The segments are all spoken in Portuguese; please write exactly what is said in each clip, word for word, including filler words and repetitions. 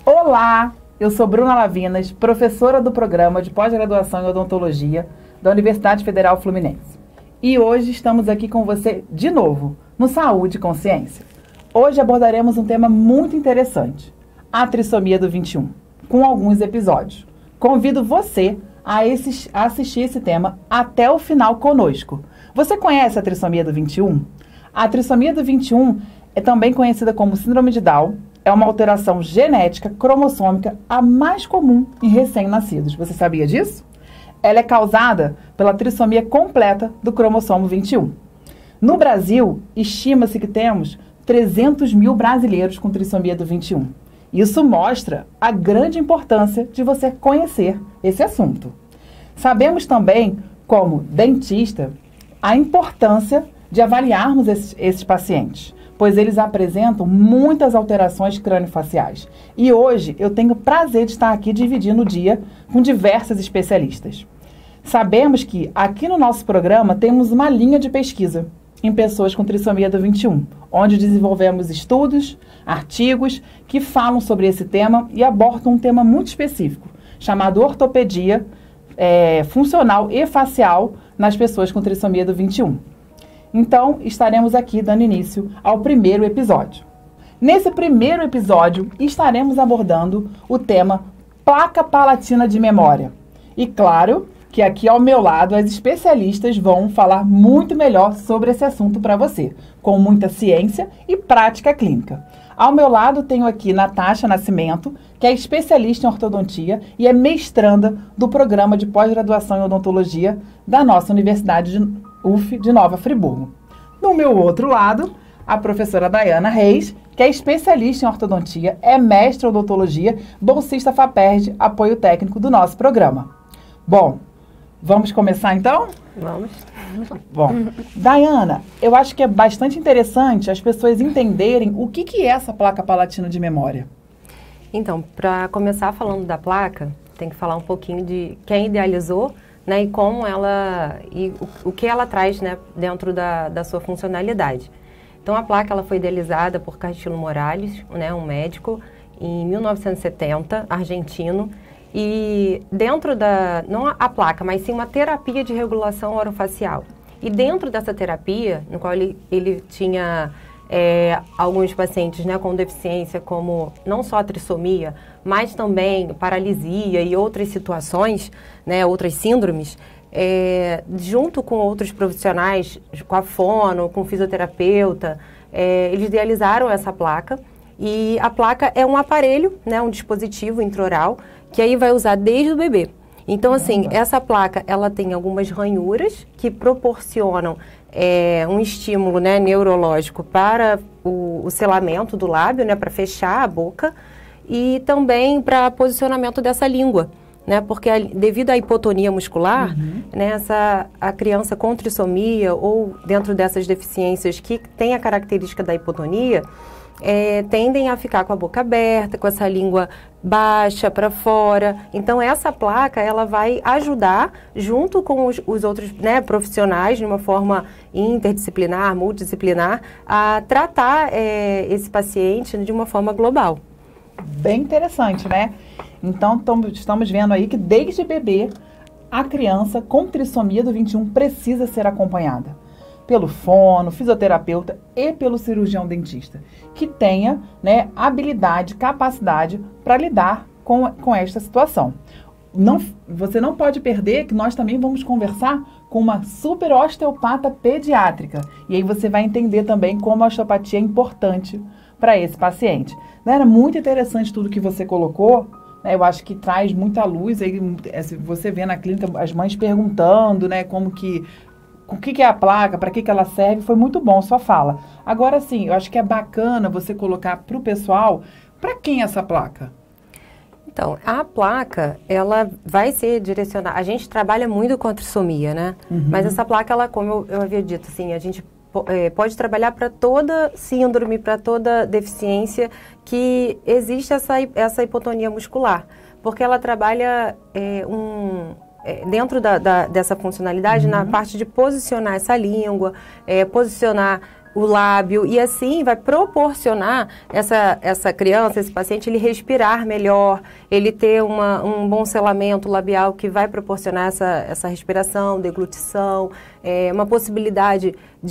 Olá, eu sou Bruna Lavinas, professora do programa de pós-graduação em odontologia da Universidade Federal Fluminense. E hoje estamos aqui com você de novo, no Saúde e Consciência. Hoje abordaremos um tema muito interessante, a trissomia do vinte e um, com alguns episódios. Convido você a, esse, a assistir esse tema até o final conosco. Você conhece a trissomia do vinte e um? A trissomia do vinte e um é também conhecida como síndrome de Down. É uma alteração genética cromossômica a mais comum em recém-nascidos. Você sabia disso? Ela é causada pela trissomia completa do cromossomo vinte e um. No Brasil, estima-se que temos trezentos mil brasileiros com trissomia do vinte e um. Isso mostra a grande importância de você conhecer esse assunto. Sabemos também, como dentista, a importância de avaliarmos esses, esses pacientes, pois eles apresentam muitas alterações craniofaciais. E hoje eu tenho o prazer de estar aqui dividindo o dia com diversas especialistas. Sabemos que aqui no nosso programa temos uma linha de pesquisa em pessoas com trissomia do vinte e um, onde desenvolvemos estudos, artigos que falam sobre esse tema e abordam um tema muito específico, chamado ortopedia é, funcional e facial nas pessoas com trissomia do vinte e um. Então, estaremos aqui dando início ao primeiro episódio. Nesse primeiro episódio, estaremos abordando o tema placa palatina de memória. E claro que aqui ao meu lado as especialistas vão falar muito melhor sobre esse assunto para você, com muita ciência e prática clínica. Ao meu lado tenho aqui Natasha Nascimento, que é especialista em ortodontia e é mestranda do programa de pós-graduação em odontologia da nossa Universidade de U F de Nova Friburgo. No meu outro lado, a professora Dayana Reis, que é especialista em ortodontia, é mestre em odontologia, bolsista FAPERJ, apoio técnico do nosso programa. Bom, vamos começar então? Vamos. Bom, Dayana, eu acho que é bastante interessante as pessoas entenderem o que, que é essa placa palatina de memória. Então, para começar falando da placa, tem que falar um pouquinho de quem idealizou, né, e como ela, e o, o que ela traz, né, dentro da, da sua funcionalidade. Então, a placa ela foi idealizada por Castillo Morales, né, um médico, em mil novecentos e setenta, argentino, e dentro da, não a placa, mas sim uma terapia de regulação orofacial. E dentro dessa terapia, no qual ele, ele tinha é, alguns pacientes, né, com deficiência, como não só a trissomia, mas também paralisia e outras situações, né, outras síndromes, é, junto com outros profissionais, com a fono, com o fisioterapeuta, é, eles idealizaram essa placa. E a placa é um aparelho, né, um dispositivo intraoral, que aí vai usar desde o bebê. Então, assim, essa placa, ela tem algumas ranhuras que proporcionam é, um estímulo, né, neurológico para o, o selamento do lábio, né, para fechar a boca, e também para posicionamento dessa língua, né, porque a, devido à hipotonia muscular, uhum. né, essa, a criança com trissomia ou dentro dessas deficiências que tem a característica da hipotonia, É, tendem a ficar com a boca aberta, com essa língua baixa para fora. Então, essa placa, ela vai ajudar, junto com os, os outros, né, profissionais, de uma forma interdisciplinar, multidisciplinar, a tratar é, esse paciente de uma forma global. Bem interessante, né? Então, tom, estamos vendo aí que desde bebê, a criança com trissomia do vinte e um precisa ser acompanhada pelo fono, fisioterapeuta e pelo cirurgião dentista, que tenha, né, habilidade, capacidade para lidar com, com esta situação. Não, você não pode perder que nós também vamos conversar com uma super osteopata pediátrica. E aí você vai entender também como a osteopatia é importante para esse paciente. Era muito interessante tudo que você colocou. Eu acho que traz muita luz. Aí você vê na clínica as mães perguntando, né, como que o que, que é a placa, para que, que ela serve, foi muito bom, sua fala. Agora sim, eu acho que é bacana você colocar para o pessoal, para quem é essa placa? Então, a placa, ela vai ser direcionada, a gente trabalha muito com a trissomia, né? Uhum. Mas essa placa, ela, como eu, eu havia dito, assim, a gente é, pode trabalhar para toda síndrome, para toda deficiência que existe essa, essa hipotonia muscular, porque ela trabalha é, um... dentro da, da, dessa funcionalidade, uhum. na parte de posicionar essa língua, é, posicionar o lábio, e assim vai proporcionar essa, essa criança, esse paciente, ele respirar melhor, ele ter uma, um bom selamento labial que vai proporcionar essa, essa respiração, deglutição, é, uma possibilidade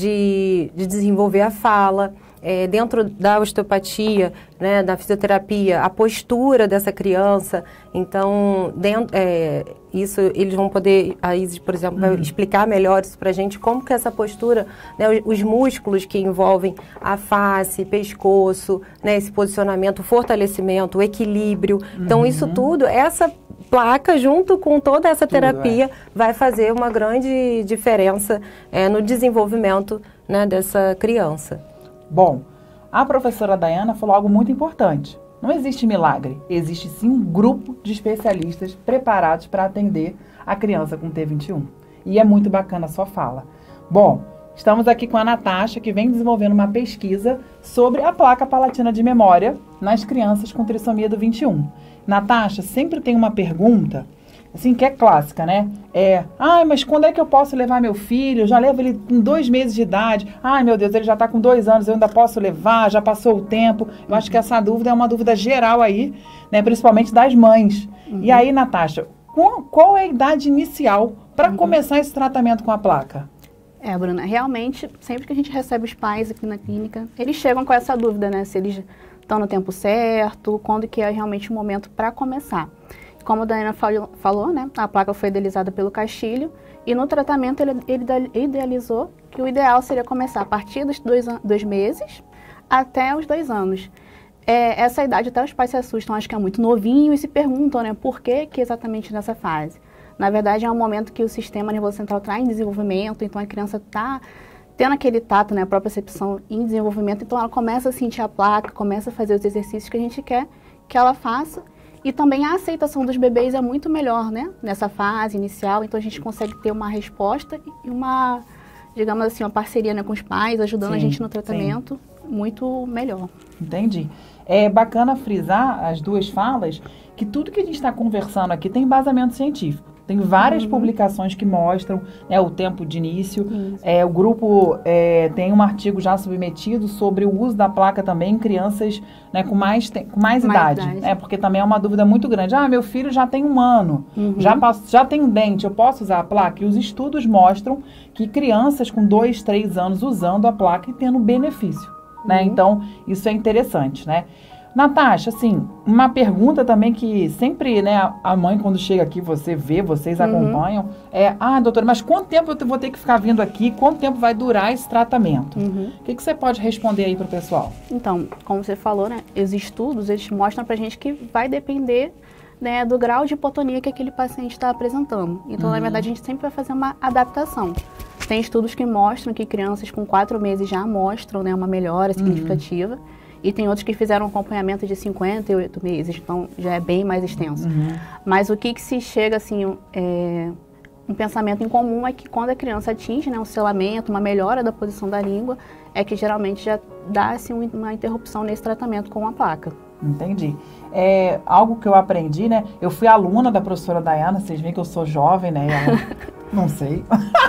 de, de desenvolver a fala. É, dentro da osteopatia, né, da fisioterapia, a postura dessa criança. Então, dentro, é, isso eles vão poder, a Isis, por exemplo, vai explicar melhor isso pra gente, como que essa postura, né, os, os músculos que envolvem a face, pescoço, né, esse posicionamento, o fortalecimento, o equilíbrio. Então, uhum. isso tudo, essa placa, junto com toda essa terapia, tudo, é. vai fazer uma grande diferença é, no desenvolvimento, né, dessa criança. Bom, a professora Dayana falou algo muito importante. Não existe milagre, existe sim um grupo de especialistas preparados para atender a criança com T vinte e um. E é muito bacana a sua fala. Bom, estamos aqui com a Natasha, que vem desenvolvendo uma pesquisa sobre a placa palatina de memória nas crianças com trissomia do vinte e um. Natasha, sempre tem uma pergunta, assim, que é clássica, né? É, ai, mas quando é que eu posso levar meu filho? Eu já levo ele com dois meses de idade. Ai, meu Deus, ele já está com dois anos, eu ainda posso levar, já passou o tempo. Eu acho que essa dúvida é uma dúvida geral aí, né? Principalmente das mães. Uhum. E aí, Natasha, qual, qual é a idade inicial para uhum. começar esse tratamento com a placa? É, Bruna, realmente, sempre que a gente recebe os pais aqui na clínica, eles chegam com essa dúvida, né? Se eles estão no tempo certo, quando que é realmente o momento para começar. Como a Dayana falou, né, a placa foi idealizada pelo Castilho e no tratamento ele, ele idealizou que o ideal seria começar a partir dos dois, dois meses até os dois anos. É, essa idade até os pais se assustam, acham que é muito novinho e se perguntam, né, por que, que exatamente nessa fase. Na verdade é um momento que o sistema nervoso central está em desenvolvimento, então a criança está tendo aquele tato, né, a própria percepção em desenvolvimento, então ela começa a sentir a placa, começa a fazer os exercícios que a gente quer que ela faça. E também a aceitação dos bebês é muito melhor, né? Nessa fase inicial, então a gente consegue ter uma resposta e uma, digamos assim, uma parceria, né, com os pais, ajudando sim, a gente no tratamento, sim. muito melhor. Entendi. É bacana frisar as duas falas, que tudo que a gente está conversando aqui tem embasamento científico. Tem várias uhum. publicações que mostram, né, o tempo de início. É, o grupo é, tem um artigo já submetido sobre o uso da placa também em crianças, né, com mais, te, com mais, mais idade. idade. É, porque também é uma dúvida muito grande. Ah, meu filho já tem um ano, uhum. já, passo, já tem um dente, eu posso usar a placa? E os estudos mostram que crianças com dois, três anos usando a placa e tendo benefício. Uhum. Né? Então, isso é interessante, né? Natasha, assim, uma pergunta também que sempre, né, a mãe quando chega aqui, você vê, vocês uhum. acompanham, é, ah, doutora, mas quanto tempo eu vou ter que ficar vindo aqui? Quanto tempo vai durar esse tratamento? Uhum. O que, que você pode responder aí para o pessoal? Então, como você falou, né, os estudos, eles mostram pra gente que vai depender, né, do grau de hipotonia que aquele paciente está apresentando. Então, uhum. na verdade, a gente sempre vai fazer uma adaptação. Tem estudos que mostram que crianças com quatro meses já mostram, né, uma melhora significativa. Uhum. E tem outros que fizeram um acompanhamento de cinquenta e oito meses, então já é bem mais extenso. Uhum. Mas o que, que se chega, assim, é, um pensamento em comum é que quando a criança atinge, né, um selamento, uma melhora da posição da língua, é que geralmente já dá, assim, uma interrupção nesse tratamento com a placa. Entendi. É algo que eu aprendi, né? Eu fui aluna da professora Dayana, vocês veem que eu sou jovem, né? Ela, não sei.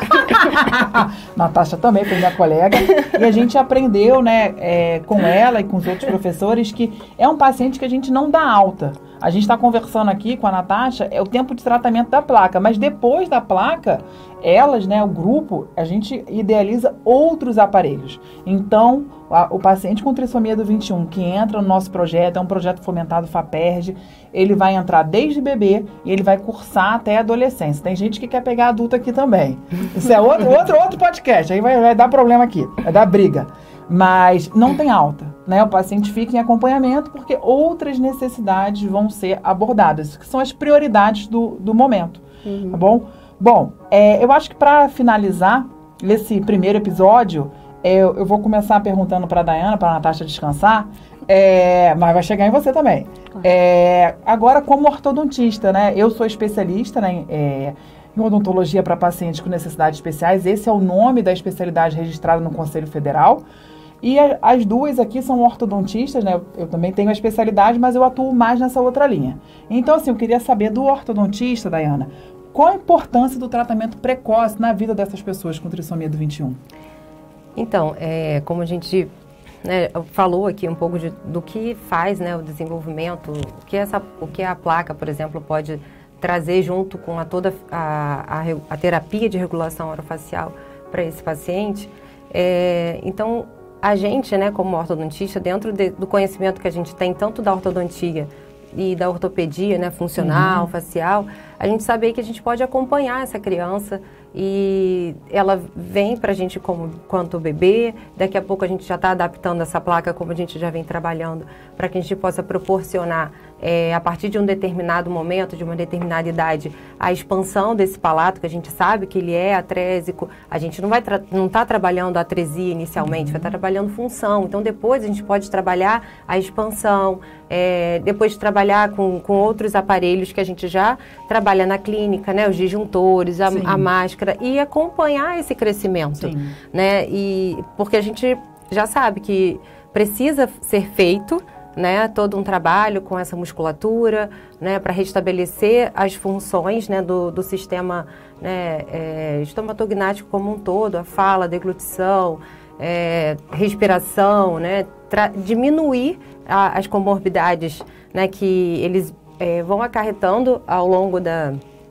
Natasha também foi minha colega. E a gente aprendeu, né, é, com ela e com os outros professores, que é um paciente que a gente não dá alta. A gente está conversando aqui com a Natasha, é o tempo de tratamento da placa, mas depois da placa, elas, né, o grupo, a gente idealiza outros aparelhos. Então, a, o paciente com trissomia do vinte e um que entra no nosso projeto, é um projeto fomentado FAPERJ, ele vai entrar desde bebê e ele vai cursar até a adolescência. Tem gente que quer pegar adulto aqui também. Isso é outro, outro, outro podcast, aí vai, vai dar problema aqui, vai dar briga. Mas não tem alta, né? O paciente fica em acompanhamento porque outras necessidades vão ser abordadas, que são as prioridades do, do momento, uhum. Tá bom? Bom, é, eu acho que para finalizar esse primeiro episódio, é, eu, eu vou começar perguntando para a Dayana, para a Natasha descansar, é, mas vai chegar em você também. É, agora, como ortodontista, né? Eu sou especialista, né, é, em odontologia para pacientes com necessidades especiais. Esse é o nome da especialidade registrada no Conselho Federal. E a, as duas aqui são ortodontistas, né? Eu, eu também tenho a especialidade, mas eu atuo mais nessa outra linha. Então, assim, eu queria saber do ortodontista, Dayana, qual a importância do tratamento precoce na vida dessas pessoas com trissomia do vinte e um? Então, é, como a gente né, falou aqui um pouco de, do que faz né, o desenvolvimento, o que, essa, o que a placa, por exemplo, pode trazer junto com a toda a, a, a terapia de regulação orofacial para esse paciente. É, então, a gente, né, como ortodontista, dentro de, do conhecimento que a gente tem, tanto da ortodontia e da ortopedia, né, funcional, uhum. facial, a gente sabe que a gente pode acompanhar essa criança e ela vem para a gente como, quanto bebê, daqui a pouco a gente já está adaptando essa placa como a gente já vem trabalhando, para que a gente possa proporcionar, é, a partir de um determinado momento, de uma determinada idade, a expansão desse palato, que a gente sabe que ele é atrésico, a gente não vai não está trabalhando a atresia inicialmente, uhum. vai estar trabalhando função, então depois a gente pode trabalhar a expansão, é, depois de trabalhar com, com outros aparelhos que a gente já trabalha na clínica, né, os disjuntores, a, a máscara, e acompanhar esse crescimento, Sim. né? E porque a gente já sabe que precisa ser feito, né, todo um trabalho com essa musculatura, né, para restabelecer as funções, né, do, do sistema, né, é, estomatognático como um todo, a fala, a deglutição, é, respiração, né, diminuir a, as comorbidades, né, que eles é, vão acarretando ao longo da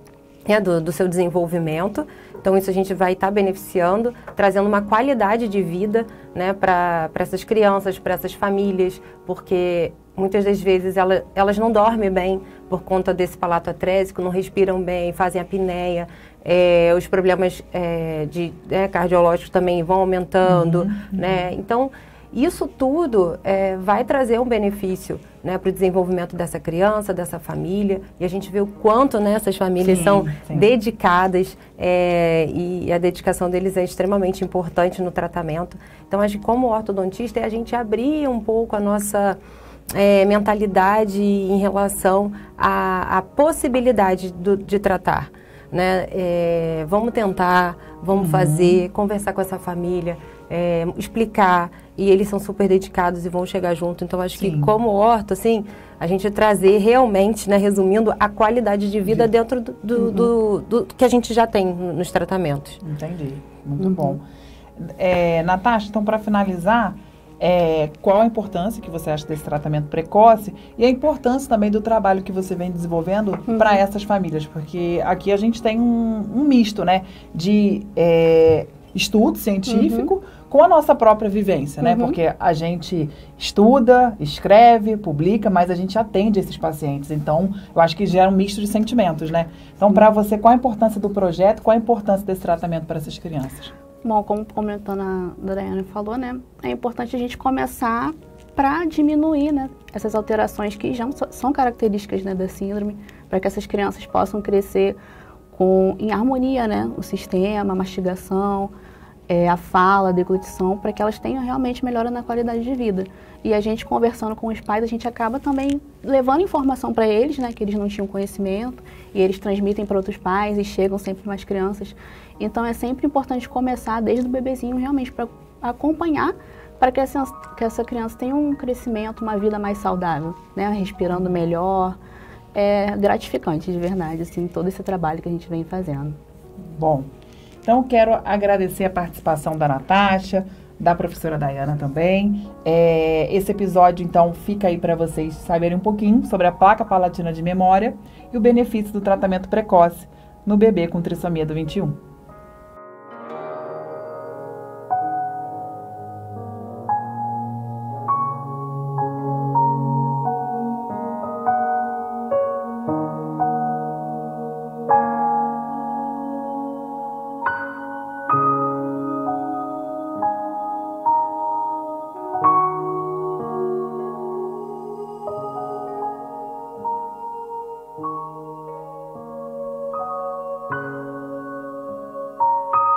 É, do, do seu desenvolvimento. Então, isso a gente vai estar tá beneficiando, trazendo uma qualidade de vida né, para essas crianças, para essas famílias, porque muitas das vezes ela, elas não dormem bem por conta desse palato atrésico, não respiram bem, fazem apneia, é, os problemas é, de, é, cardiológicos também vão aumentando. Uhum, né? Uhum. Então, isso tudo é, vai trazer um benefício né, para o desenvolvimento dessa criança, dessa família. E a gente vê o quanto né, essas famílias sim, são sim. dedicadas é, e a dedicação deles é extremamente importante no tratamento. Então, acho que como ortodontista é a gente abrir um pouco a nossa é, mentalidade em relação à, à possibilidade do, de tratar. Né? É, vamos tentar, vamos uhum. fazer, conversar com essa família, é, explicar, e eles são super dedicados e vão chegar junto. Então, acho Sim. que como orto, assim, a gente trazer realmente, né, resumindo, a qualidade de vida de... dentro do, do, uhum. do, do, do que a gente já tem nos tratamentos. Entendi, muito uhum. bom. É, Natasha, então, para finalizar, é, qual a importância que você acha desse tratamento precoce e a importância também do trabalho que você vem desenvolvendo uhum. para essas famílias? Porque aqui a gente tem um, um misto, né, de é, estudo científico uhum. com a nossa própria vivência, né? Uhum. Porque a gente estuda, escreve, publica, mas a gente atende esses pacientes. Então, eu acho que gera um misto de sentimentos, né? Então, para você, qual a importância do projeto, qual a importância desse tratamento para essas crianças? Bom, como comentando a Daiane falou, né, é importante a gente começar para diminuir, né, essas alterações que já são características, né, da síndrome, para que essas crianças possam crescer com, em harmonia, né, o sistema, a mastigação, é, a fala, a deglutição, para que elas tenham realmente melhora na qualidade de vida. E a gente conversando com os pais, a gente acaba também levando informação para eles, né, que eles não tinham conhecimento, e eles transmitem para outros pais e chegam sempre mais crianças. Então, é sempre importante começar desde o bebezinho, realmente, para acompanhar, para que essa, que essa criança tenha um crescimento, uma vida mais saudável, né? Respirando melhor. É gratificante, de verdade, assim, todo esse trabalho que a gente vem fazendo. Bom, então quero agradecer a participação da Natasha, da professora Daiana também. É, esse episódio, então, fica aí para vocês saberem um pouquinho sobre a placa palatina de memória e o benefício do tratamento precoce no bebê com trissomia do vinte e um.